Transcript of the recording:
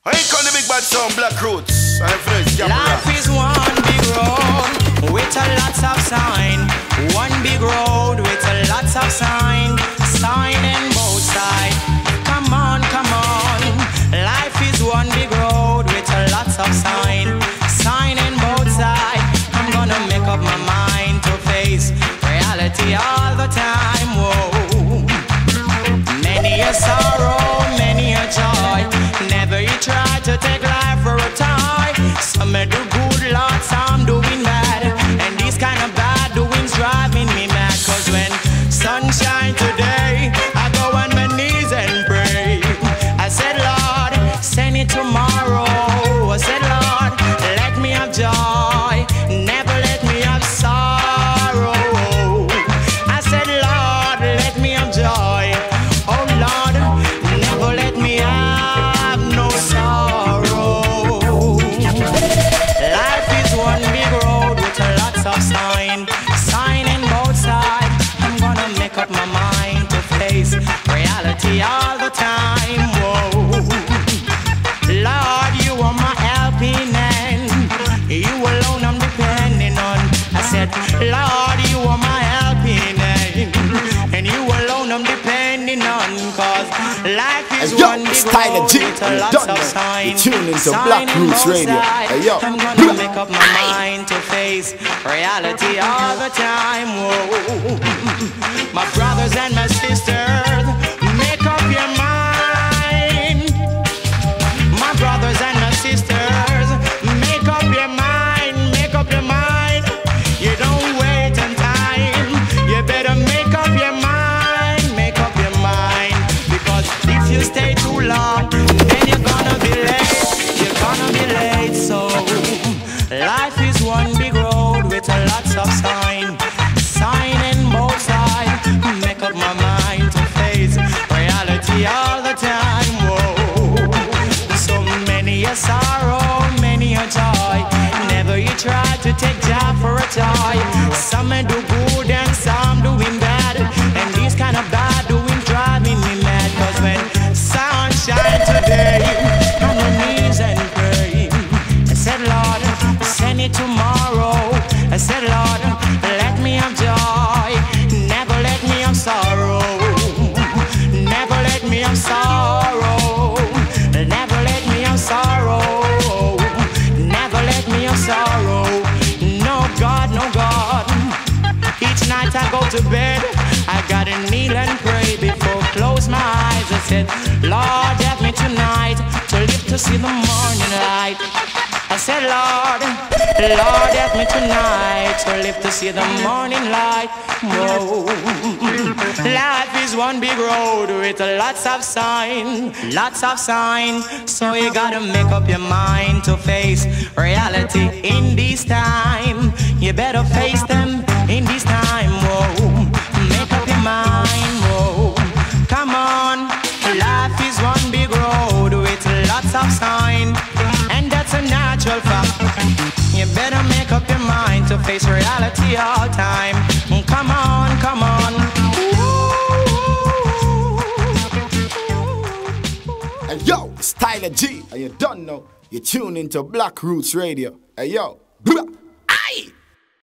I ain't call the big bad song Black Roots. Life is one big road with a lots of sign. One big road with a lots of sign. Sign in both sides. Come on, come on. Life is one big road with a lots of sign. Sign in both sides. I'm gonna make up my mind to face reality all the time. Whoa. Many a sorrow, many a joy. Never you try to take life for a toy. Some may do good, Lord, some doing bad. And these kind of bad doings driving me mad. Cause when sunshine today, I go on my knees and pray. I said, Lord, send it tomorrow. I said, Lord, let me have joy. Never let me have sorrow. I said, Lord, let me have joy. Oh Lord, never let me have no sorrow. Life is one big road with a lots of sign. Sign in both sides. I'm gonna make up my mind to face reality all the time. Whoa. Lord, you are my helping hand. You alone I'm depending on. I said, Lord, you are my helping hand. And you alone I'm depending on. Cause life is one big road with a lots of sign. Tune into Black Roots Radio. Hey, yo. I'm gonna make up my mind to face reality all the time. Whoa. My brothers and my sisters, make up your mind. My brothers and my sisters, make up your mind, make up your mind. You don't wait on time. You better make up your mind, make up your mind. Because if you stay too long, then you're gonna be late. You're gonna be late. So life is one big road with a lots of sign. Sign in both sides. Make up my mind to face reality all the time. Whoa. So many a sorrow, many a joy. Never you try to take job for a toy. Some may do good and some doing bad. And these kind of bad doing driving me mad. Cause when sunshine today, on my knees and pray. I said, Lord, send it tomorrow. I said, Lord, let me have joy. Never let me have sorrow. Never let me have sorrow. Never let me have sorrow. Never let me have sorrow. No God, no God. Each night I go to bed, I gotta kneel and pray before close my eyes. I said, Lord, help me tonight to live to see the morning light. I said, Lord, Lord, help me tonight to live to see the morning light. Whoa. Life is one big road with lots of sign, lots of sign. So you gotta make up your mind to face reality in this time. You better face them in this time. Whoa. Make up your mind. Whoa. Come on. Life is one big road with lots of sign. And that's a natural fact. You better make up your mind to face reality all time. Come on, come on. Hey yo, it's Tyler G. And you don't know, you're tuned into Black Roots Radio. Hey yo, blah.